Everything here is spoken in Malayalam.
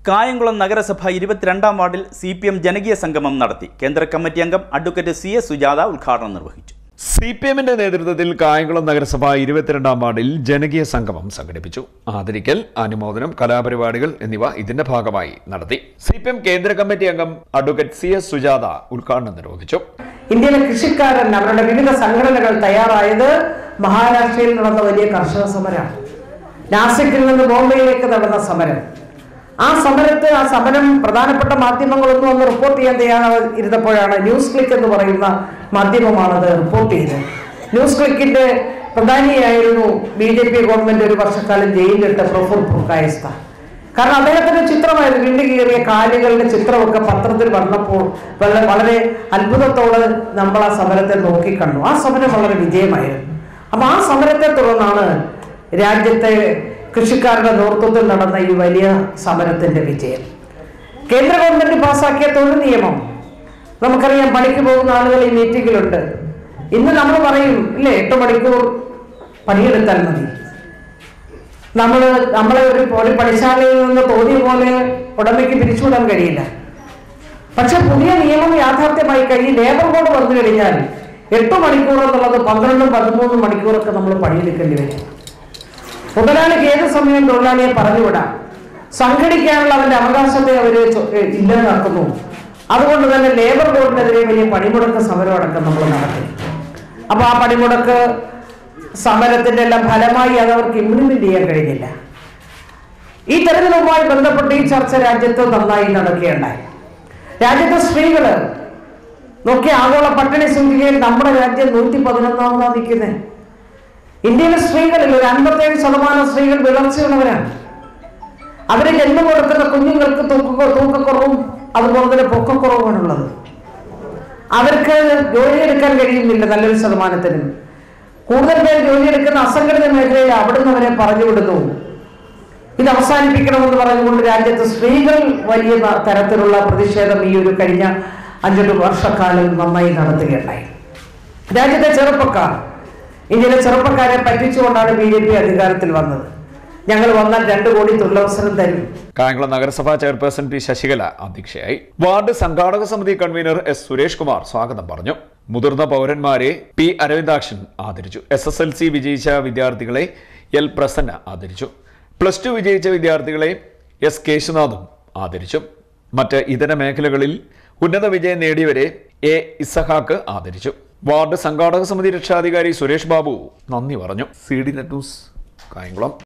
കായംകുളം നഗരസഭ 22ാം വാർഡിൽ CPM ജനകീയ സംഗമം നടത്തി. കേന്ദ്ര കമ്മിറ്റി അംഗം അഡ്വക്കേറ്റ് CS സുജാത ഉദ്ഘാടനം നിർവഹിച്ചു. CPMന്റെ നേതൃത്വത്തിൽ കായംകുളം നഗരസഭ 22ാം വാർഡിൽ ജനകീയ സംഗമം സംഘടിപ്പിച്ചു. ആദരിക്കൽ, അനുമോദനം, കലാപരിപാടികൾ എന്നിവ ഇതിന്റെ ഭാഗമായി നടത്തി. CPM കേന്ദ്ര കമ്മിറ്റി അംഗം അഡ്വക്കേറ്റ് CS സുജാത ഉദ്ഘാടനം നിർവഹിച്ചു. ഇന്ത്യയിലെ കൃഷിക്കാരൻ അവരുടെ വിവിധ സംഘടനകൾ തയ്യാറായത് മഹാരാഷ്ട്രയിൽ നടന്ന വലിയ കർഷക സമരമാണ്. നാസിക്കിൽ നിന്ന് ബോംബെയിലേക്ക് നടന്ന സമരം. ആ സമരം പ്രധാനപ്പെട്ട മാധ്യമങ്ങളൊന്നും ഒന്ന് റിപ്പോർട്ട് ചെയ്യാൻ തയ്യാറായിരുന്നപ്പോഴാണ് ന്യൂസ് ക്ലിക്ക് എന്ന് പറയുന്ന മാധ്യമമാണത് റിപ്പോർട്ട് ചെയ്തത്. ന്യൂസ് ക്ലിക്കിന്റെ പ്രധാനിയായിരുന്നു BJP ഗവൺമെന്റ് ഒരു വർഷക്കാലം ജയിലിലിട്ട പ്രഫുർ ഫുർക്കായസ്ത. കാരണം അദ്ദേഹത്തിന്റെ ചിത്രമായിരുന്നു, വിണ്ടുകീറിയ കാലുകളുടെ ചിത്രമൊക്കെ പത്രത്തിൽ വന്നപ്പോൾ വളരെ അത്ഭുതത്തോടെ നമ്മൾ ആ സമരത്തെ നോക്കിക്കണ്ടു. ആ സമരം വളരെ വിജയമായിരുന്നു. അപ്പൊ ആ സമരത്തെ തുടർന്നാണ് രാജ്യത്തെ കൃഷിക്കാരുടെ നേതൃത്വത്തിൽ നടന്ന ഈ വലിയ സമരത്തിന്റെ വിജയം. കേന്ദ്ര ഗവൺമെന്റ് പാസാക്കിയ തൊഴിൽ നിയമം നമുക്കറിയാം. പണിക്ക് പോകുന്ന ആളുകൾ ഈ മീറ്റിംഗിലുണ്ട്. ഇന്ന് നമ്മൾ പറയും ഇല്ലേ, 8 മണിക്കൂർ പണിയെടുത്താൽ മതി. നമ്മളെ ഒരു പണിശാലയിൽ നിന്ന് തോന്നിയ പോലെ ഉടമയ്ക്ക് പിരിച്ചുവിടാൻ കഴിയില്ല. പക്ഷെ പുതിയ നിയമം യാഥാർത്ഥ്യമായി കഴിഞ്ഞ് ലേബർ കോഡ് വന്നു കഴിഞ്ഞാൽ 8 മണിക്കൂർ എന്നുള്ളത് 12-13 മണിക്കൂറൊക്കെ നമ്മൾ പണിയെടുക്കേണ്ടി വരും. മുതലാളിക്ക് ഏത് സമയം തൊഴിലാളിയെ പറഞ്ഞുവിടാം. സംഘടിക്കാനുള്ള അവന്റെ അവകാശത്തെ അവര് ഇല്ലാതാക്കുന്നു. അതുകൊണ്ട് തന്നെ ലേബർ കോഡിനെതിരെ വലിയ പണിമുടക്ക് സമരം അടക്കം നമ്മൾ നടത്തി. അപ്പൊ ആ പണിമുടക്ക് സമരത്തിന്റെ എല്ലാം ഫലമായി അത് അവർക്ക് ഇംപ്ലിമെന്റ് ചെയ്യാൻ കഴിഞ്ഞില്ല. ഈ തെരഞ്ഞെടുപ്പുമായി ബന്ധപ്പെട്ട് ഈ ചർച്ച രാജ്യത്ത് നന്നായി നടക്കുകയുണ്ടായി. രാജ്യത്തെ സ്ത്രീകള് നോക്കി ആഗോള പട്ടിണി സൂചികയിൽ നമ്മുടെ രാജ്യം 111ാമതാണ് നിൽക്കുന്നത്. ഇന്ത്യയിലെ സ്ത്രീകളിൽ ഒരു 57% സ്ത്രീകൾ വിളർച്ചയുള്ളവരാണ്. അവരെ ജന്മം കൊടുക്കുന്ന കുഞ്ഞുങ്ങൾക്ക് തൂക്കക്കുറവും അതുപോലെ തന്നെ പൊക്കക്കുറവുമാണുള്ളത്. അവർക്ക് ജോലിയെടുക്കാൻ കഴിയുന്നില്ല. നല്ലൊരു ശതമാനത്തിനും കൂടുതൽ പേർ ജോലിയെടുക്കുന്ന അസംഘടിത മേഖലയിൽ അവിടുന്ന് അവരെ പറഞ്ഞുവിടുന്നു. ഇത് അവസാനിപ്പിക്കണമെന്ന് പറഞ്ഞുകൊണ്ട് രാജ്യത്ത് സ്ത്രീകൾ വലിയ തരത്തിലുള്ള പ്രതിഷേധം ഈ ഒരു കഴിഞ്ഞ 5 വർഷക്കാലം നന്നായി നടത്തുകയുണ്ടായി. രാജ്യത്തെ ചെറുപ്പക്കാർ, ഇന്ത്യയിലെ ചെറുപ്പക്കാരെ പറ്റിച്ചുകൊണ്ടാണ് BJP അധികാരത്തിൽ വന്നത്. ഞങ്ങൾ വന്നാൽ 2 കോടി തൊഴിലവസരം തരും. കായംകുളം നഗരസഭാ ചെയർപേഴ്സൺ P ശശികല അധ്യക്ഷയായി. വാർഡ് സംഘാടക സമിതി കൺവീനർ S സുരേഷ് കുമാർ സ്വാഗതം പറഞ്ഞു. മുതിർന്ന പൗരന്മാരെ P അരവിന്ദാക്ഷൻ ആദരിച്ചു. SSLC വിജയിച്ച വിദ്യാർത്ഥികളെ L പ്രസന്ന ആദരിച്ചു. +2 വിജയിച്ച വിദ്യാർത്ഥികളെ S കേശുനാഥും ആദരിച്ചു. മറ്റ് ഇതര മേഖലകളിൽ ഉന്നത വിജയം നേടിയവരെ A ഇസഹാക്ക് ആദരിച്ചു. വാർഡ് സംഘാടക സമിതി രക്ഷാധികാരി സുരേഷ് ബാബു നന്ദി പറഞ്ഞു. CDNet news Kayamkulam.